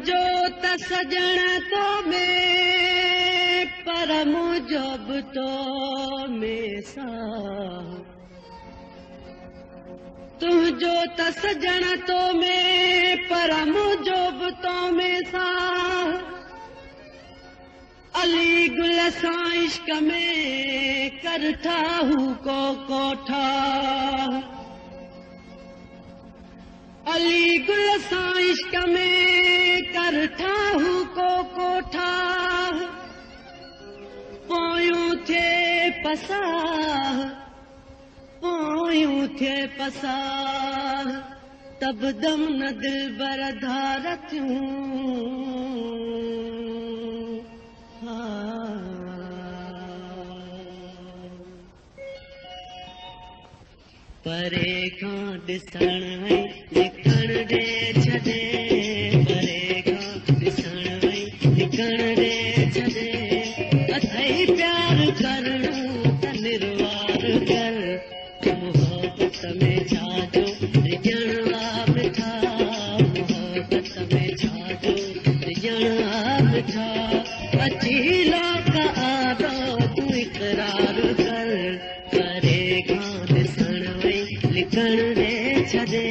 तुंहिंजो त सजण तो में पर मुंहिंजो बि तो में साह तुंहिंजो त सजण तो में पर मुंहिंजो बि तो में साह अली गुल सां इश्क में कर ठाहू को कोठा अली गुल सां इश्क में कर ठाहू को कोठा पोयूं थिए पसाह तब दम न दिलबर धार थियूं परे खां ॾिसण ऐं लिखण ॾे छॾे परे खां ॾिसण ऐं लिखण ॾे छॾे अथई प्यार करणो त निर्वार कर मोहब्बत में छाजो रिजण मिठा मोहब्बत में छाजो रिजण मिठा अची लोक आदो तूं इक़रार कर परे खां ॾिसण ऐं लिखण ॾे छॾे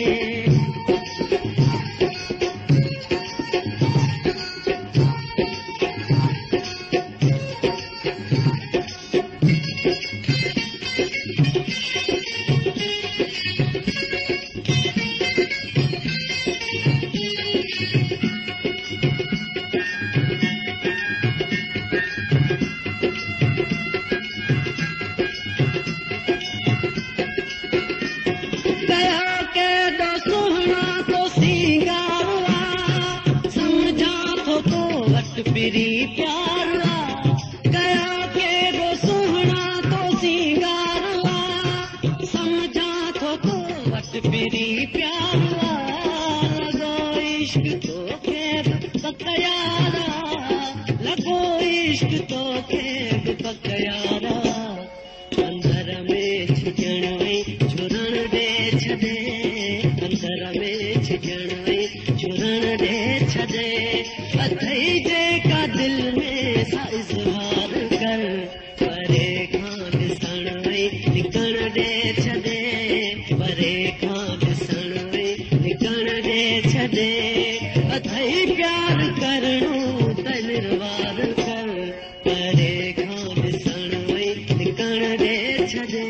पिरी प्यारा गया के वो सुहना तो सिंगारा समझा तो वट पिरी प्यारा लगो इश्क तो खेब बकयारा लगो इश्क तो खेब बकयारा अंदर में छिजण में छुरण दे छदे अंदर में छिजण में छुरण दे छदे अथई जेका दिल में सा इज़हार कर परे खां ॾिसण ऐं लिखण ॾे छॾे परे खां ॾिसण ऐं लिखण ॾे छॾे अथई प्यार करणो त निर्वार कर परे खां ॾिसण ऐं लिखण ॾे छॾे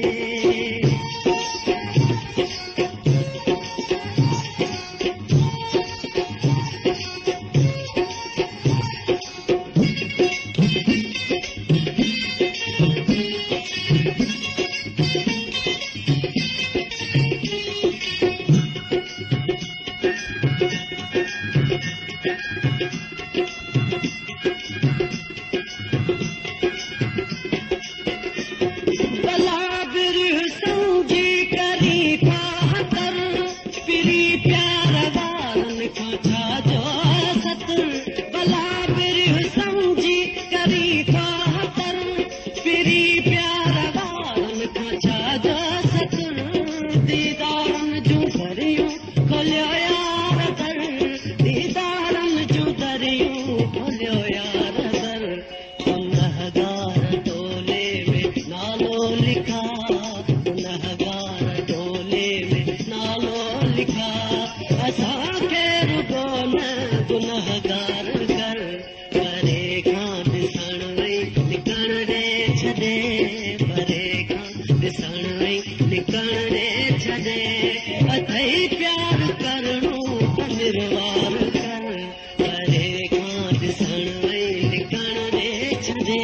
अथई प्यार करणो त निर्वार कर परे खां ॾिसण ऐं लिखण ॾे छॾे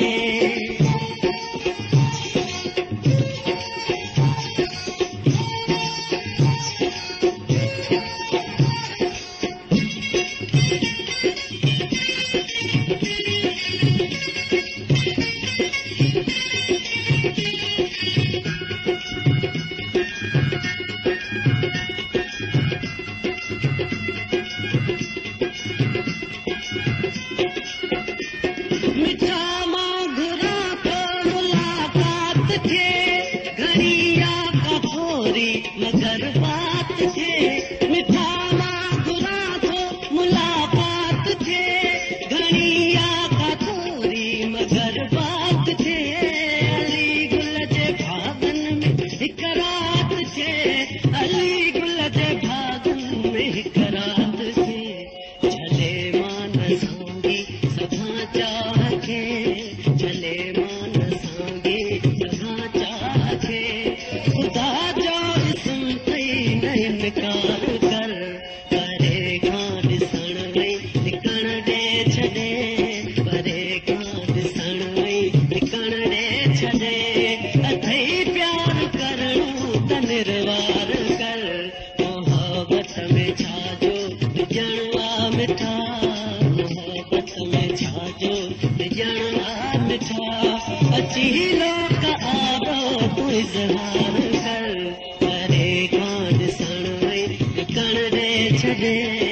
सांगी सभा चाह के चले मान सांगी सभा चाह के खुदा जो सुनते नहीं इनकार कर परे खां ॾिसण वई टिकण ॾे छॾे परे खां ॾिसण वई टिकण ॾे छॾे अथई प्यार करणो त निर्वार कर मोहब्बत में छाजो ॼणवा मिठा मोहब्बत में छाजो ॼणवा मिठा अची लोक आरो तूं इज़हार कर परे खां ॾिसण वई टिकण ॾे छॾे